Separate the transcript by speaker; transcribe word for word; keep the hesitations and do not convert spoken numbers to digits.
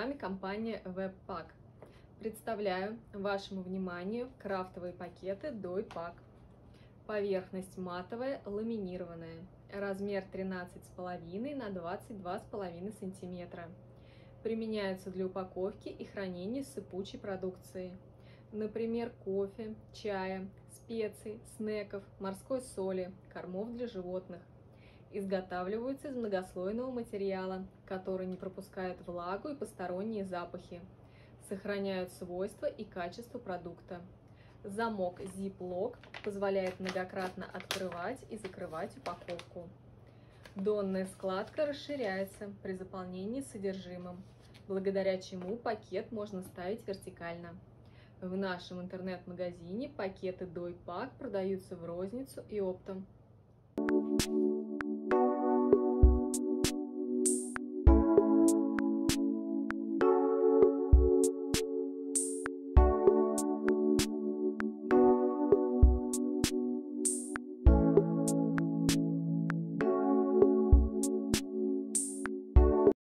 Speaker 1: вами компания Webpack. Представляю вашему вниманию крафтовые пакеты Дой-Пак. Поверхность матовая, ламинированная. Размер тринадцать с половиной на двадцать два с половиной сантиметра. Применяются для упаковки и хранения сыпучей продукции. Например, кофе, чая, специй, снеков, морской соли, кормов для животных. Изготавливаются из многослойного материала, который не пропускает влагу и посторонние запахи. Сохраняют свойства и качество продукта. Замок Ziploc позволяет многократно открывать и закрывать упаковку. Донная складка расширяется при заполнении содержимым, благодаря чему пакет можно ставить вертикально. В нашем интернет-магазине пакеты Дой-Пак продаются в розницу и оптом.